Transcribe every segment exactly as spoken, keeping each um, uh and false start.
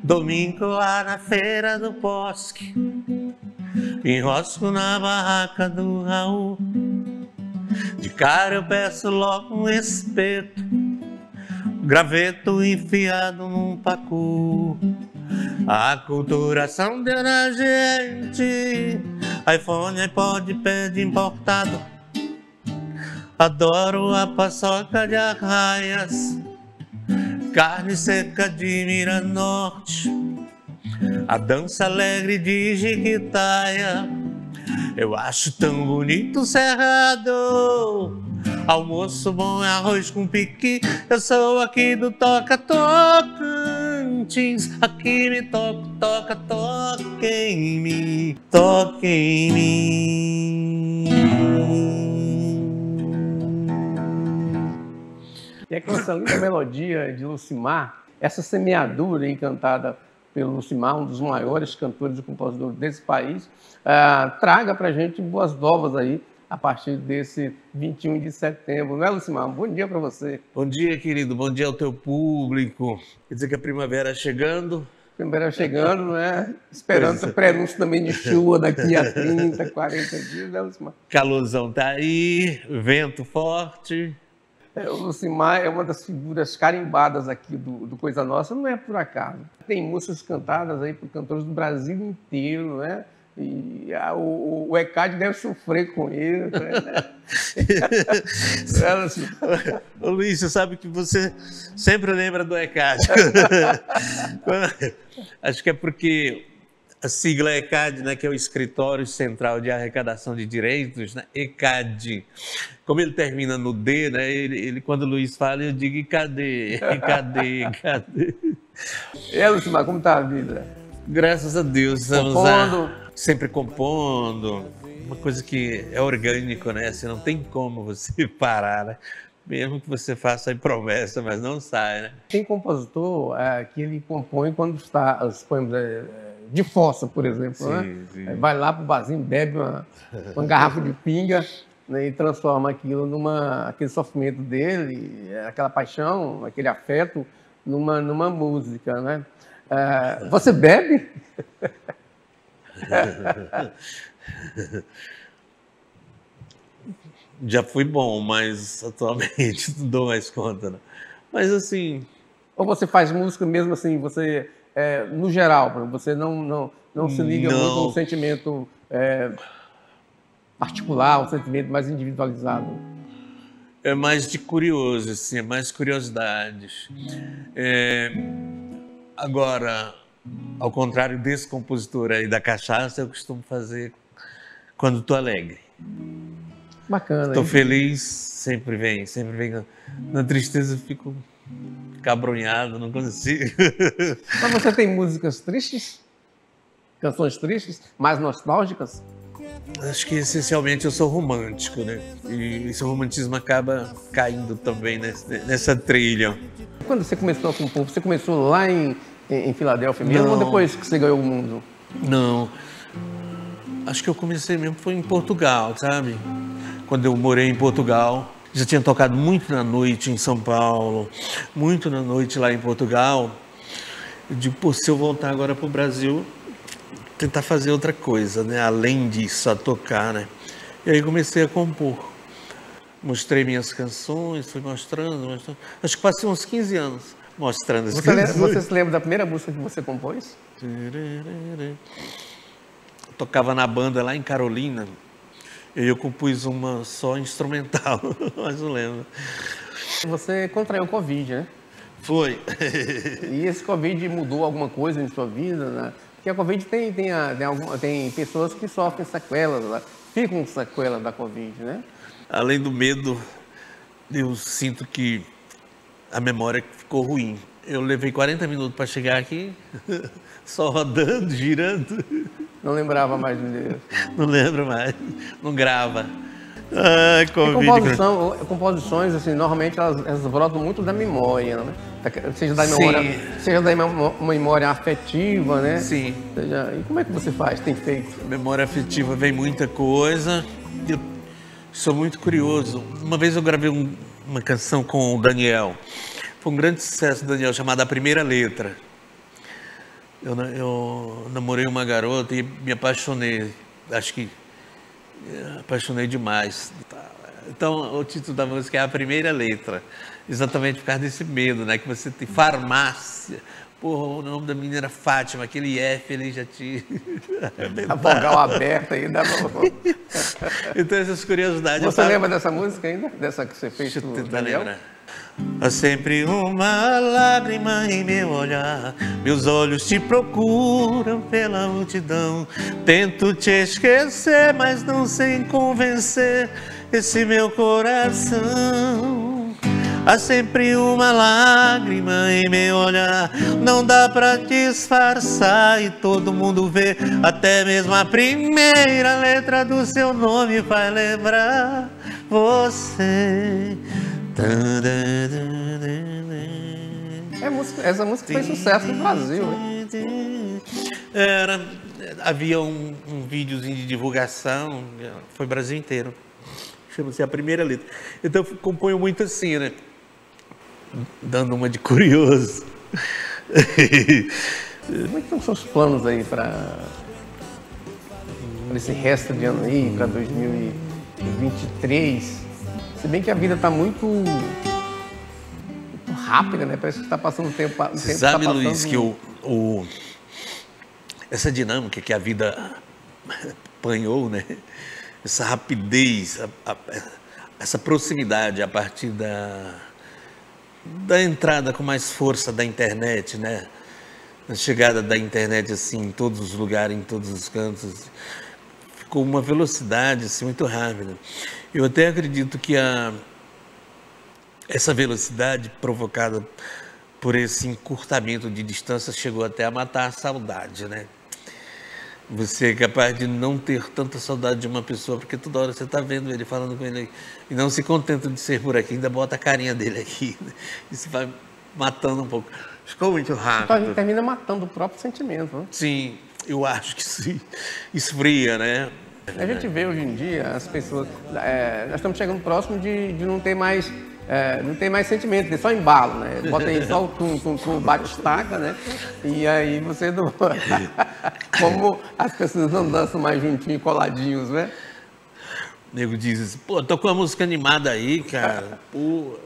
Domingo lá na feira do bosque, enrosco na barraca do Raul. De cara eu peço logo um espeto, graveto enfiado num pacu. A aculturação deu na gente, iPhone, iPod, iPad importado. Adoro a paçoca de arraias, carne seca de Miranorte, a dança alegre de Jiquitaia. Eu acho tão bonito o cerrado, almoço bom é arroz com piqui. Eu sou aqui do Toca Tocantins, aqui me toca, toca, toca em mim, toca em mim. E é com essa linda melodia de Lucimar, essa semeadura aí cantada pelo Lucimar, um dos maiores cantores e compositores desse país, uh, traga pra gente boas novas aí, a partir desse vinte e um de setembro, não é, Lucimar? Bom dia para você. Bom dia, querido, bom dia ao teu público. Quer dizer que a primavera chegando. Primavera chegando, né? Esperando o prenúncio também de chuva daqui a trinta, quarenta dias, né, Lucimar? Calorzão tá aí, vento forte. É, o Lucimar é uma das figuras carimbadas aqui do, do Coisa Nossa, não é por acaso. Tem músicas cantadas aí por cantores do Brasil inteiro, né? E a, o, o E C A D deve sofrer com ele, né? Ô Luiz, você sabe que você sempre lembra do E C A D. Acho que é porque a sigla E C A D, né, que é o Escritório Central de Arrecadação de Direitos, né, E C A D. Como ele termina no D, né, ele, ele quando o Luiz fala, eu digo, e cadê? E cadê? E cadê? E aí, Lucimar, como tá a vida? Graças a Deus, estamos compondo. A, sempre compondo. Uma coisa que é orgânico, né? Assim, não tem como você parar, né? Mesmo que você faça aí promessa, mas não sai, né? Tem compositor é, que ele compõe quando está, suponhamos, é, de fossa, por exemplo, sim, né? Sim. Vai lá pro barzinho, bebe uma, uma garrafa de pinga, né, e transforma aquilo numa, aquele sofrimento dele, aquela paixão, aquele afeto, numa, numa música, né? É, você bebe? Já fui bom, mas atualmente não dou mais conta, não. Mas assim... Ou você faz música mesmo assim, você, é, no geral, você não, não, não se liga não. muito a um sentimento é, particular, um sentimento mais individualizado? É mais de curioso, assim, é mais curiosidades. É, agora, ao contrário desse compositor aí da cachaça, eu costumo fazer quando estou alegre. Bacana. Estou feliz, sempre vem, sempre vem. Na tristeza eu fico cabrunhado, não consigo. Mas você tem músicas tristes? Canções tristes? Mais nostálgicas? Acho que essencialmente eu sou romântico, né? E esse romantismo acaba caindo também nessa trilha. Quando você começou a compor, você começou lá em, em, em Filadélfia mesmo, ou depois que você ganhou o mundo? Não. Acho que eu comecei mesmo foi em Portugal, sabe? Quando eu morei em Portugal, já tinha tocado muito na noite em São Paulo, muito na noite lá em Portugal. Eu digo, pô, se eu voltar agora para o Brasil, tentar fazer outra coisa, né? Além disso, a tocar, né? E aí comecei a compor. Mostrei minhas canções, fui mostrando, mostrando. Acho que passei uns quinze anos mostrando as você canções. Lembra, você se lembra da primeira música que você compôs? Tocava na banda lá em Carolina. E eu compus uma só instrumental, mas não lembro. Você contraiu Covid, né? Foi. E esse Covid mudou alguma coisa em sua vida, né? Porque a Covid tem, tem, a, tem, alguma, tem pessoas que sofrem sequelas, né? Ficam com sequelas da Covid, né? Além do medo, eu sinto que a memória ficou ruim. Eu levei quarenta minutos para chegar aqui, só rodando, girando. Não lembrava mais de Deus. Não lembro mais, não grava. Ai, Covid. Composição, composições, assim, normalmente elas, elas brotam muito da memória, né? Seja da memória, seja da memória afetiva, né? Sim. Seja, e como é que você faz, tem feito? Memória afetiva vem muita coisa. Eu sou muito curioso. Uma vez eu gravei um, uma canção com o Daniel. Foi um grande sucesso do Daniel, chamada A Primeira Letra. eu, eu namorei uma garota e me apaixonei, acho que apaixonei demais. Então, o título da música é a primeira letra, exatamente por causa desse medo, né? Que você tem farmácia. Porra, o nome da menina era Fátima, aquele F ele já te... A vogal aberta ainda. Então, essas curiosidades... Você tava... lembra dessa música ainda? Dessa que você fez? Deixa eu tentar lembrar. Há sempre uma lágrima em meu olhar, meus olhos te procuram pela multidão. Tento te esquecer, mas não sei convencer esse meu coração. Há sempre uma lágrima em meu olhar, não dá pra disfarçar e todo mundo vê. Até mesmo a primeira letra do seu nome vai lembrar você. É música, essa música fez sucesso no Brasil, né? Era, havia um, um videozinho de divulgação, foi o Brasil inteiro. Chama-se A Primeira Letra. Então eu componho muito assim, né? Dando uma de curioso. Como é que estão os seus planos aí para esse resto de ano aí, para dois mil e vinte e três? Se bem que a vida está muito, muito rápida, né? Parece que está passando o tempo. O Você tempo sabe, tá Luiz, que o, o, essa dinâmica que a vida apanhou, né? Essa rapidez, a, a, essa proximidade a partir da, da entrada com mais força da internet, né? A chegada da internet assim, em todos os lugares, em todos os cantos, ficou uma velocidade assim, muito rápida. Eu até acredito que a, essa velocidade provocada por esse encurtamento de distância chegou até a matar a saudade, né? Você é capaz de não ter tanta saudade de uma pessoa, porque toda hora você está vendo ele, falando com ele, e não se contenta de ser por aqui, ainda bota a carinha dele aqui, né? Isso vai matando um pouco. Ficou muito rápido. Então, termina matando o próprio sentimento, né? Sim, eu acho que sim. Esfria, né? A gente vê hoje em dia as pessoas... É, nós estamos chegando próximo de, de não ter mais... É, não tem mais sentimento, tem só embalo, né? Bota aí só o tum, tum, tum, bate-estaca, né? E aí você não... Como as pessoas não dançam mais juntinho, coladinhos, né? O nego diz assim, pô, tô com uma música animada aí, cara, pô...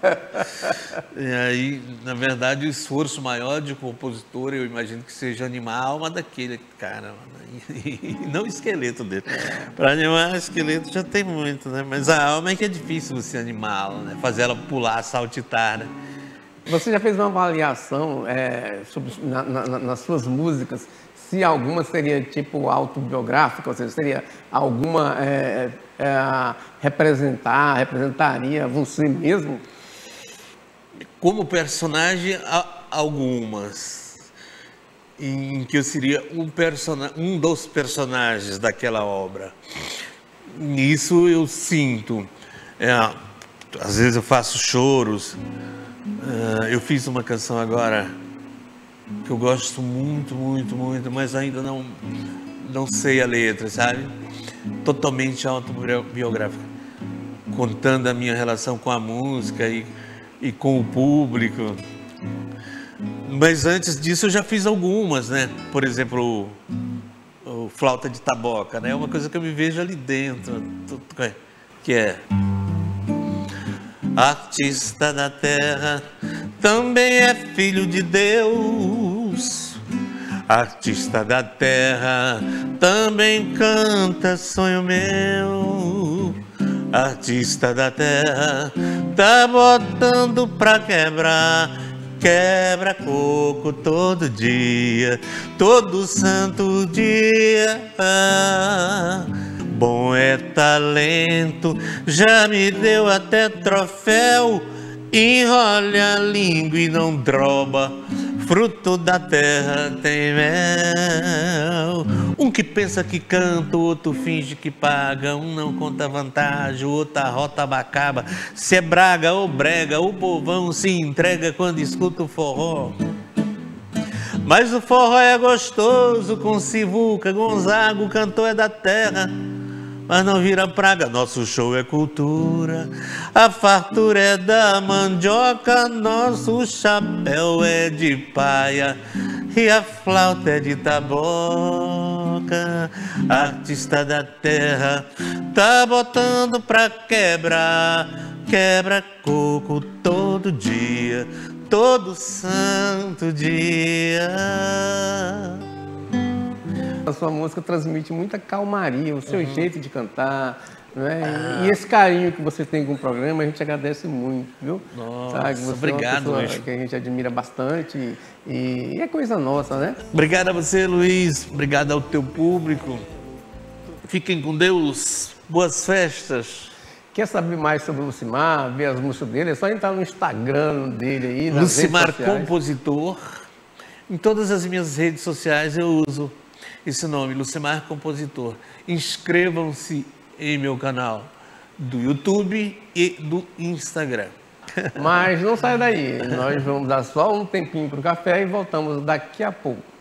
E aí, na verdade, o esforço maior de compositor, eu imagino que seja animar a alma daquele cara, e não o esqueleto dele. Para animar o esqueleto já tem muito, né? Mas a alma é que é difícil você animá-la, né? Fazer ela pular, saltitar, né? Você já fez uma avaliação é, sobre, na, na, nas suas músicas, se alguma seria tipo autobiográfica, ou seja, seria alguma é, é, representar, representaria você mesmo? Como personagem, algumas, em que eu seria um, person... um dos personagens daquela obra. Isso eu sinto. É, às vezes eu faço choros. É, eu fiz uma canção agora que eu gosto muito, muito, muito, mas ainda não, não sei a letra, sabe? Totalmente autobiográfica, contando a minha relação com a música e e com o público. Mas antes disso eu já fiz algumas, né? Por exemplo, o, o Flauta de Taboca, né? É uma coisa que eu me vejo ali dentro, que é artista da terra, também é filho de Deus. Artista da terra, também canta sonho meu. Artista da terra, tá botando pra quebrar, quebra coco todo dia, todo santo dia. Ah, bom é talento, já me deu até troféu, enrola a língua e não droba, fruto da terra tem mel. Um que pensa que canta, o outro finge que paga, um não conta vantagem, o outro arrota abacaba. Se é braga ou brega, o povão se entrega quando escuta o forró. Mas o forró é gostoso, com Sivuca, Gonzaga, o cantor é da terra, mas não vira praga, nosso show é cultura. A fartura é da mandioca, nosso chapéu é de paia. e a flauta é de taboca. Artista da terra tá botando pra quebrar, quebra coco todo dia, todo santo dia. A sua música transmite muita calmaria, o seu uhum. jeito de cantar, né? Ah. E esse carinho que você tem com o programa, a gente agradece muito, viu? Nossa, Sabe, você obrigado, é uma Luiz. Que a gente admira bastante e, e é coisa nossa, né? Obrigado a você, Luiz. Obrigado ao teu público. Fiquem com Deus. Boas festas. Quer saber mais sobre o Lucimar, ver as músicas dele? É só entrar no Instagram dele aí, nas Lucimar redes sociais. Compositor. Em todas as minhas redes sociais eu uso esse nome, Lucimar Compositor. Inscrevam-se em meu canal do YouTube e do Instagram. Mas não sai daí, nós vamos dar só um tempinho para o café e voltamos daqui a pouco.